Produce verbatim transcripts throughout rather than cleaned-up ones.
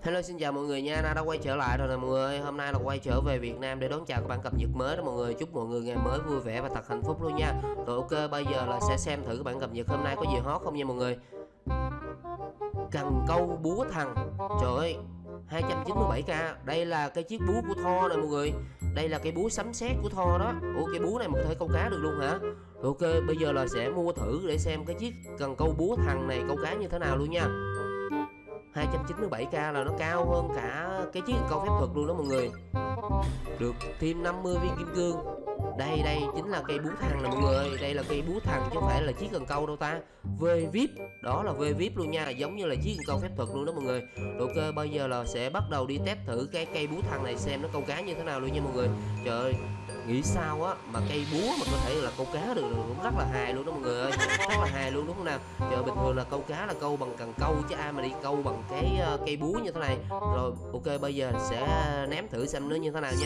Hello, xin chào mọi người nha, Na đã quay trở lại rồi nè mọi người. Hôm nay là quay trở về Việt Nam để đón chào các bạn cập nhật mới đó mọi người. Chúc mọi người ngày mới vui vẻ và thật hạnh phúc luôn nha. Rồi ok, bây giờ là sẽ xem thử các bạn cập nhật hôm nay có gì hot không nha mọi người. Cần câu búa thằng. Trời ơi, hai trăm chín mươi bảy k. Đây là cái chiếc búa của Thor này mọi người. Đây là cái búa sấm sét của Thor đó. Ủa, cái búa này mà có thể câu cá được luôn hả? Ok, bây giờ là sẽ mua thử để xem cái chiếc cần câu búa thằng này câu cá như thế nào luôn nha. Hai trăm chín mươi bảy k là nó cao hơn cả cái chiếc cần câu phép thuật luôn đó mọi người. Được thêm năm mươi viên kim cương. Đây đây chính là cây búa thằng nè mọi người. Đây là cây búa thằng chứ không phải là chiếc cần câu đâu ta. vê i pê, đó là vê i pê luôn nha, giống như là chiếc cần câu phép thuật luôn đó mọi người. Ok, bây giờ là sẽ bắt đầu đi test thử cái cây búa thằng này xem nó câu cá như thế nào luôn nha mọi người. Trời ơi, nghĩ sao á mà cây búa mà có thể là câu cá được cũng rất là hài luôn đó mọi người ơi, rất là hài luôn đúng không nào. Chờ bình thường là câu cá là câu bằng cần câu chứ ai mà đi câu bằng cái uh, cây búa như thế này. Rồi ok, bây giờ sẽ ném thử xem nó như thế nào nha.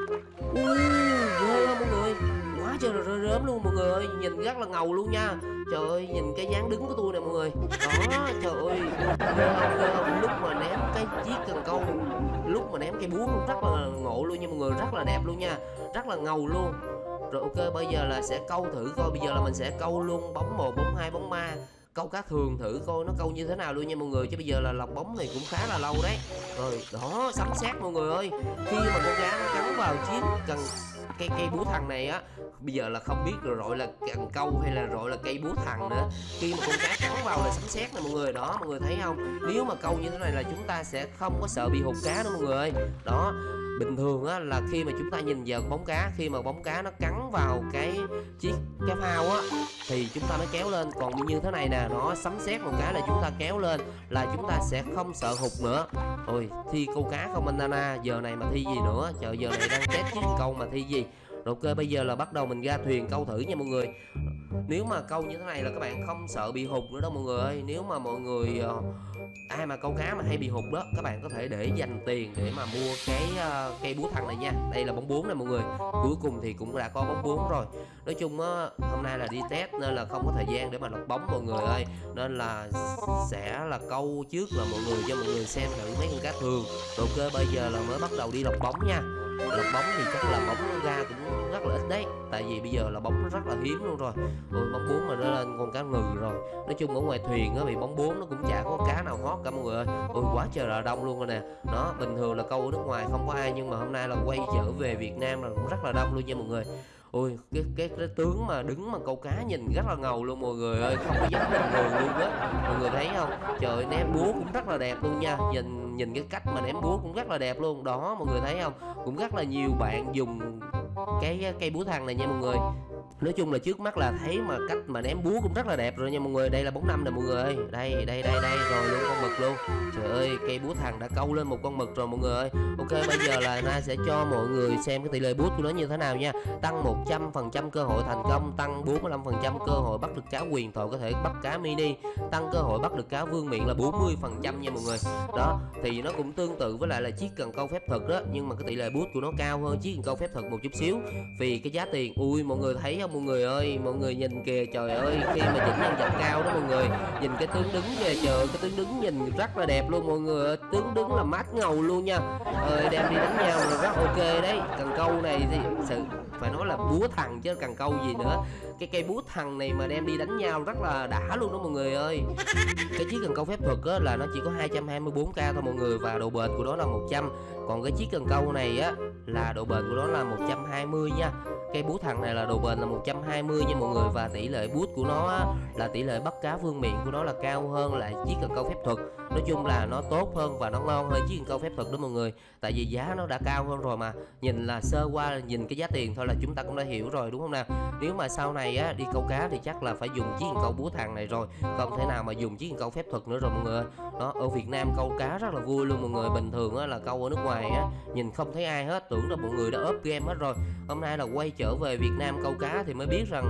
Ui, ghê không mọi người, quá trời là rơi rớm luôn mọi người ơi, nhìn rất là ngầu luôn nha. Trời ơi, nhìn cái dáng đứng của tôi nè mọi người. Đó, trời ơi, ghê không, ghê không. Lúc mà ném cái chiếc cần câu, lúc mà ném cây búa cũng rất là ngộ luôn nha mọi người, rất là đẹp luôn nha, rất là ngầu luôn. Rồi ok, bây giờ là sẽ câu thử coi. Bây giờ là mình sẽ câu luôn bóng một, bóng hai, bóng ba, câu cá thường thử coi nó câu như thế nào luôn nha mọi người. Chứ bây giờ là lọc bóng này cũng khá là lâu đấy. Rồi đó, sấm sét mọi người ơi. Khi mà con cá nó cắn vào chiếc cần cây cây búa thằng này á, bây giờ là không biết rồi gọi là cần câu hay là gọi là cây búa thằng nữa. Khi mà con cá cắn vào là sấm sét nè mọi người. Đó mọi người thấy không, nếu mà câu như thế này là chúng ta sẽ không có sợ bị hụt cá nữa mọi người ơi. Đó, bình thường á là khi mà chúng ta nhìn vào bóng cá, khi mà bóng cá nó cắn vào cái chiếc cái phao á thì chúng ta mới kéo lên. Còn như thế này nè, nó sấm sét một cái là chúng ta kéo lên là chúng ta sẽ không sợ hụt nữa. Ôi, thi câu cá không anh Nana, giờ này mà thi gì nữa, chờ giờ này đang test chiếc câu mà thi gì. Rồi ok, bây giờ là bắt đầu mình ra thuyền câu thử nha mọi người. Nếu mà câu như thế này là các bạn không sợ bị hụt nữa đâu mọi người ơi. Nếu mà mọi người uh, ai mà câu cá mà hay bị hụt đó, các bạn có thể để dành tiền để mà mua cái uh, cây búa thằng này nha. Đây là bóng bốn này mọi người. Cuối cùng thì cũng đã có bóng bốn rồi. Nói chung á, hôm nay là đi test nên là không có thời gian để mà lọc bóng mọi người ơi, nên là sẽ là câu trước là mọi người cho mọi người xem thử mấy con cá thường. Rồi ok, bây giờ là mới bắt đầu đi lọc bóng nha. Lọc bóng thì chắc là bóng nó ra cũng rất là ít đấy, tại vì bây giờ là bóng nó rất là hiếm luôn rồi. Ôi, bóng bốn mà nó lên con cá ngừ rồi. Nói chung ở ngoài thuyền á bị bóng bốn nó cũng chả có cá nào hot cả mọi người ơi. Ôi, quá trời là đông luôn rồi nè. Đó, bình thường là câu ở nước ngoài không có ai, nhưng mà hôm nay là quay trở về Việt Nam là cũng rất là đông luôn nha mọi người. Ôi, cái, cái cái tướng mà đứng mà câu cá nhìn rất là ngầu luôn mọi người ơi, không có giống bình thường luôn á. Mọi người thấy không? Trời, ném búa cũng rất là đẹp luôn nha. Nhìn nhìn cái cách mà ném búa cũng rất là đẹp luôn. Đó, mọi người thấy không? Cũng rất là nhiều bạn dùng cái cây búa thằng này nha mọi người. Nói chung là trước mắt là thấy mà cách mà ném búa cũng rất là đẹp rồi nha mọi người. Đây là bóng năm nè mọi người ơi. Đây đây đây đây rồi luôn con mực luôn. Trời ơi, cây búa thằng đã câu lên một con mực rồi mọi người ơi. Ok, bây giờ là Na sẽ cho mọi người xem cái tỷ lệ bút của nó như thế nào nha. Tăng một trăm phần trăm cơ hội thành công, tăng bốn mươi lăm phần trăm cơ hội bắt được cá huyền thoại có thể bắt cá mini, tăng cơ hội bắt được cá vương miện là bốn mươi phần trăm nha mọi người. Đó, thì nó cũng tương tự với lại là chiếc cần câu phép thuật đó, nhưng mà cái tỷ lệ bút của nó cao hơn chiếc cần câu phép thuật một chút xíu vì cái giá tiền. Ui, mọi người thấy không mọi người ơi, mọi người nhìn kìa, trời ơi, khi mà chỉnh nhân vật cao đó mọi người, nhìn cái tướng đứng kìa, trời, cái tướng đứng nhìn rất là đẹp luôn mọi người ơi. Tướng đứng là mát ngầu luôn nha. Ơi, đem đi đánh nhau là rất ok đấy. Cần câu này thì sự phải nói là búa thằng chứ cần câu gì nữa. Cái cây búa thằng này mà đem đi đánh nhau rất là đã luôn đó mọi người ơi. Cái chiếc cần câu phép thuật á là nó chỉ có hai trăm hai mươi bốn k thôi mọi người, và độ bền của nó là một trăm. Còn cái chiếc cần câu này á là độ bền của nó là một trăm hai mươi nha. Cây búa thằng này là độ bền là một trăm hai mươi nha mọi người, và tỷ lệ bút của nó á, là tỷ lệ bắt cá vương miện của nó là cao hơn lại chiếc cần câu phép thuật. Nói chung là nó tốt hơn và nó ngon hơn chiếc cần câu phép thuật đó mọi người, tại vì giá nó đã cao hơn rồi mà. Nhìn là sơ qua nhìn cái giá tiền thôi là chúng ta cũng đã hiểu rồi đúng không nào. Nếu mà sau này á đi câu cá thì chắc là phải dùng chiếc cần câu búa thằng này rồi, không thể nào mà dùng chiếc cần câu phép thuật nữa rồi mọi người. Đó, ở Việt Nam câu cá rất là vui luôn mọi người. Bình thường á là câu ở nước ngoài á nhìn không thấy ai hết, tưởng là mọi người đã ốp game hết rồi. Hôm nay là quay trở về Việt Nam câu cá thì mới biết rằng á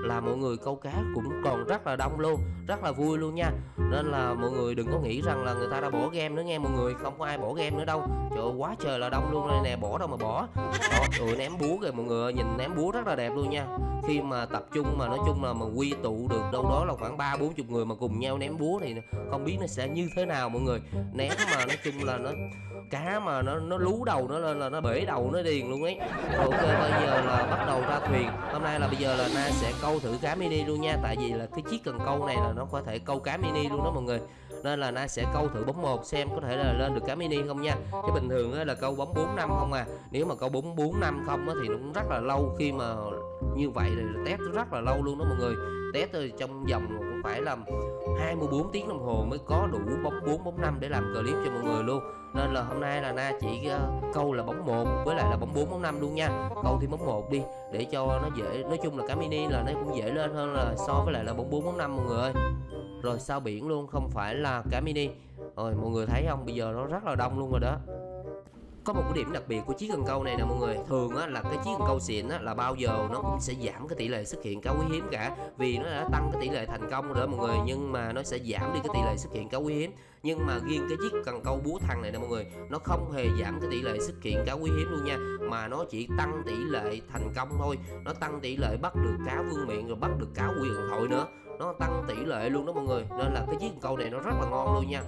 là mọi người câu cá cũng còn rất là đông luôn, rất là vui luôn nha. Nên là mọi người đừng có nghĩ rằng là người ta đã bỏ game nữa nghe mọi người, không có ai bỏ game nữa đâu. Trời ơi, quá trời là đông luôn đây nè, bỏ đâu mà bỏ. Đó, rồi ném búa kìa mọi người ơi, nhìn ném búa rất là đẹp luôn nha. Khi mà tập trung mà nói chung là mà quy tụ được đâu đó là khoảng ba bốn chục người mà cùng nhau ném búa thì không biết nó sẽ như thế nào mọi người. Ném mà nói chung là nó cá mà nó nó lú đầu nó lên là nó bể đầu nó điền luôn ấy. Rồi ok, bây giờ là bắt đầu ra thuyền. Hôm nay là bây giờ là Na sẽ câu thử cá mini luôn nha, tại vì là cái chiếc cần câu này là nó có thể câu cá mini luôn đó mọi người. Nên là Na sẽ câu thử bóng một xem có thể là lên được cá mini không nha. Cái bình thường là câu bóng bốn năm không à. Nếu mà câu bóng bốn năm không thì nó cũng rất là lâu, khi mà như vậy thì test rất là lâu luôn đó mọi người. Test trong vòng cũng phải là hai mươi bốn tiếng đồng hồ mới có đủ bóng bốn bóng năm để làm clip cho mọi người luôn. Nên là hôm nay là Na chỉ uh, câu là bóng một với lại là bóng bốn bóng năm luôn nha. Câu thêm bóng một đi để cho nó dễ, nói chung là cá mini là nó cũng dễ lên hơn là so với lại là bóng bốn bóng năm mọi người ơi. Rồi sao biển luôn, không phải là cá mini. Rồi mọi người thấy không, bây giờ nó rất là đông luôn rồi đó. Có một cái điểm đặc biệt của chiếc cần câu này nè mọi người, thường á là cái chiếc cần câu xịn á là bao giờ nó cũng sẽ giảm cái tỷ lệ xuất hiện cá quý hiếm cả, vì nó đã tăng cái tỷ lệ thành công rồi đó mọi người, nhưng mà nó sẽ giảm đi cái tỷ lệ xuất hiện cá quý hiếm. Nhưng mà riêng cái chiếc cần câu búa thằng này nè mọi người, nó không hề giảm cái tỷ lệ xuất hiện cá quý hiếm luôn nha, mà nó chỉ tăng tỷ lệ thành công thôi. Nó tăng tỷ lệ bắt được cá vương miện rồi bắt được cá quỷ điện thoại nữa, nó tăng tỷ lệ luôn đó mọi người. Nên là cái chiếc cần câu này nó rất là ngon luôn nha,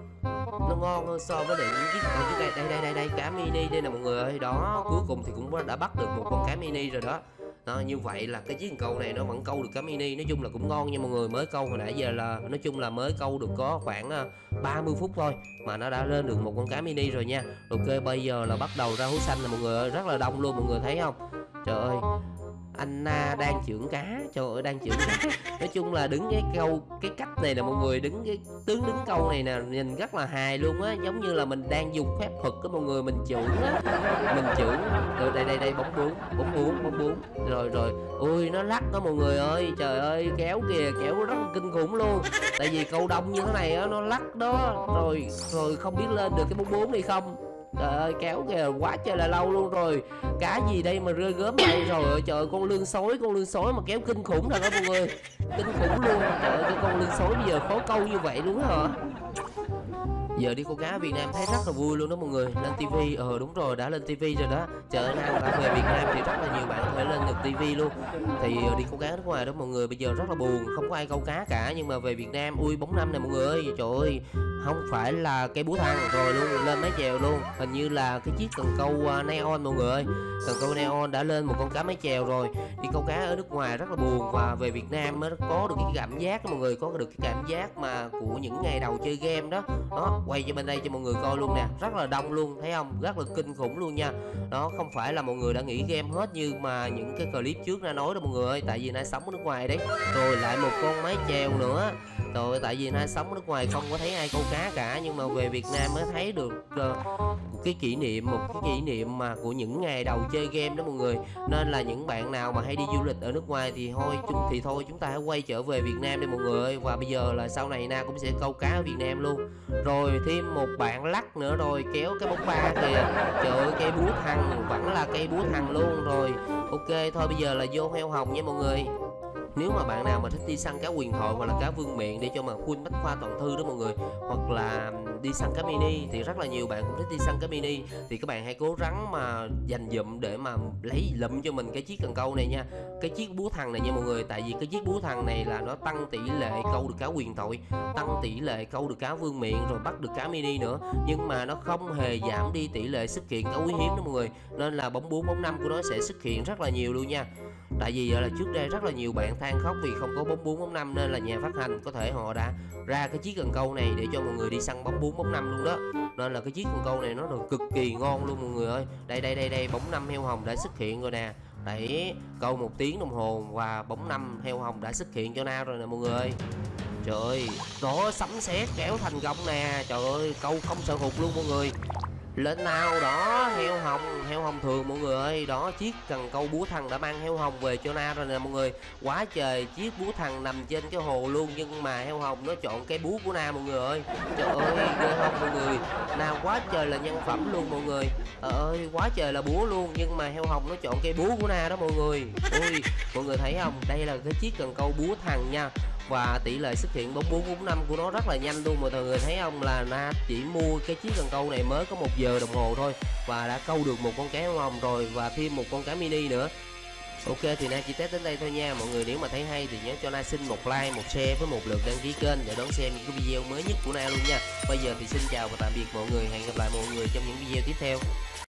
nó ngon hơn so với lại những chiếc cần câu. Đây đây đây đây đây cá mini đây nè mọi người ơi. Đó, cuối cùng thì cũng đã bắt được một con cá mini rồi đó. Đó, như vậy là cái chiếc cần câu này nó vẫn câu được cá mini, nói chung là cũng ngon nha mọi người. Mới câu hồi nãy giờ là nói chung là mới câu được có khoảng ba mươi phút thôi mà nó đã lên được một con cá mini rồi nha. Ok, bây giờ là bắt đầu ra hố xanh nè mọi người ơi, rất là đông luôn mọi người thấy không. Trời ơi, anh Na đang chưởng cá, trời ơi đang chưởng cá. Nói chung là đứng cái câu cái cách này nè mọi người, đứng cái tướng đứng câu này nè nhìn rất là hài luôn á, giống như là mình đang dùng phép thuật của mọi người, mình chưởng á, mình chưởng. Rồi đây đây đây bóng bốn bóng bốn bóng bốn rồi rồi ui nó lắc đó mọi người ơi, trời ơi kéo kìa, kéo rất là kinh khủng luôn, tại vì câu đông như thế này á nó lắc đó. Rồi rồi không biết lên được cái bóng bốn này không. Trời ơi kéo kìa, quá trời là lâu luôn rồi. Cá gì đây mà rơi gớm đây rồi. Trời ơi con lươn sói, con lươn sói mà kéo kinh khủng thật đó mọi người, kinh khủng luôn. Trời ơi cái con lươn sói bây giờ khó câu như vậy luôn hả. Giờ đi câu cá Việt Nam thấy rất là vui luôn đó mọi người. Lên tivi, ờ đúng rồi, đã lên tivi rồi đó. Chờ nào đã về Việt Nam thì rất là nhiều bạn có thể lên được tivi luôn. Thì đi câu cá nước ngoài đó mọi người bây giờ rất là buồn, không có ai câu cá cả. Nhưng mà về Việt Nam, ui bóng năm này mọi người ơi, trời ơi, không phải là cây búa thăng rồi luôn, lên máy chèo luôn. Hình như là cái chiếc cần câu uh, neon mọi người ơi. Cần câu neon đã lên một con cá máy chèo rồi. Đi câu cá ở nước ngoài rất là buồn, và về Việt Nam mới có được cái cảm giác đó mọi người, có được cái cảm giác mà của những ngày đầu chơi game đó. Đó, quay cho bên đây cho mọi người coi luôn nè, rất là đông luôn thấy không, rất là kinh khủng luôn nha. Đó, không phải là mọi người đã nghỉ game hết như mà những cái clip trước Na nói đâu mọi người ơi, tại vì Na sống ở nước ngoài đấy. Rồi lại một con máy chèo nữa. Rồi tại vì Na sống ở nước ngoài không có thấy ai câu cá cả, nhưng mà về Việt Nam mới thấy được uh, một cái kỷ niệm, một cái kỷ niệm mà của những ngày đầu chơi game đó mọi người. Nên là những bạn nào mà hay đi du lịch ở nước ngoài thì thôi chúng thì thôi chúng ta hãy quay trở về Việt Nam đi mọi người ơi. Và bây giờ là sau này Na cũng sẽ câu cá ở Việt Nam luôn. Rồi thêm một bạn lắc nữa rồi kéo cái bóng ba kìa. Trời ơi cây búa thằng vẫn là cây búa thằng luôn. Rồi ok thôi bây giờ là vô heo hồng nha mọi người. Nếu mà bạn nào mà thích đi săn cá huyền thoại hoặc là cá vương miện để cho mà full bách khoa toàn thư đó mọi người, hoặc là đi săn cá mini thì rất là nhiều bạn cũng thích đi săn cá mini, thì các bạn hãy cố gắng mà dành dụm để mà lấy lụm cho mình cái chiếc cần câu này nha, cái chiếc búa thằng này nha mọi người. Tại vì cái chiếc búa thằng này là nó tăng tỷ lệ câu được cá huyền thoại, tăng tỷ lệ câu được cá vương miện rồi bắt được cá mini nữa, nhưng mà nó không hề giảm đi tỷ lệ xuất hiện cá quý hiếm đó mọi người. Nên là bóng bốn bóng năm của nó sẽ xuất hiện rất là nhiều luôn nha. Tại vì là trước đây rất là nhiều bạn than khóc vì không có bóng bốn bóng năm, nên là nhà phát hành có thể họ đã ra cái chiếc cần câu này để cho mọi người đi săn bóng bốn bóng năm luôn đó. Nên là cái chiếc cần câu này nó được cực kỳ ngon luôn mọi người ơi. Đây đây đây đây bóng năm heo hồng đã xuất hiện rồi nè. Đấy, câu một tiếng đồng hồ và bóng năm heo hồng đã xuất hiện cho Na rồi nè mọi người ơi. Trời ơi, nó sấm sét kéo thành công nè. Trời ơi, câu không sợ hụt luôn mọi người. Lên nào đó, heo hồng, heo hồng thường mọi người ơi. Đó, chiếc cần câu búa thần đã mang heo hồng về cho Na rồi nè mọi người. Quá trời, chiếc búa thần nằm trên cái hồ luôn, nhưng mà heo hồng nó chọn cái búa của Na mọi người ơi. Trời ơi, ghê không mọi người. Na quá trời là nhân phẩm luôn mọi người. Trời ơi, quá trời là búa luôn, nhưng mà heo hồng nó chọn cây búa của Na đó mọi người. Ui, mọi người thấy không? Đây là cái chiếc cần câu búa thần nha. Và tỷ lệ xuất hiện bóng bốn bốn năm của nó rất là nhanh luôn, mọi người thấy không, là Na chỉ mua cái chiếc cần câu này mới có một giờ đồng hồ thôi và đã câu được một con cá heo hồng rồi và thêm một con cá mini nữa. Ok thì Na chỉ test đến đây thôi nha mọi người. Nếu mà thấy hay thì nhớ cho Na xin một like, một share với một lượt đăng ký kênh để đón xem những cái video mới nhất của Na luôn nha. Bây giờ thì xin chào và tạm biệt mọi người, hẹn gặp lại mọi người trong những video tiếp theo.